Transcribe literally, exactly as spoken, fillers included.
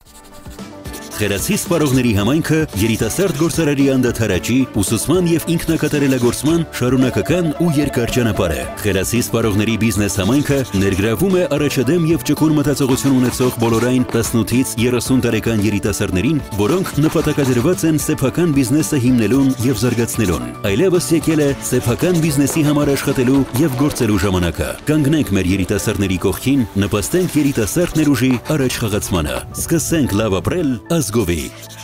Խելացի սպառողների համայնքը երիտասարդ գործարարի անդադարաճի, ուսուցման և ինքնակատարելագործման շարունակական ու երկար ճանապարհ է։ Խելացի սպառողների բիզնես համայնքը ներգրավում է առաջադեմ և ճկուն մտածողություն ունեցող բոլորային տասնութից երեսուն տարեկան երիտասարդներին, որոնք նպատակադրված են սեփական բիզնեսը հիմնելուն և զարգացնելուն։ Այլևս եկել է սեփական բիզնեսի համար աշխատելու և գործելու ժամանակը։ Կանգնենք մեր երիտասարդների կողքին, նպաստենք երիտասարդ ներուժի առաջխաղացմանը։ Սկսենք լավ ապրել ազգովի։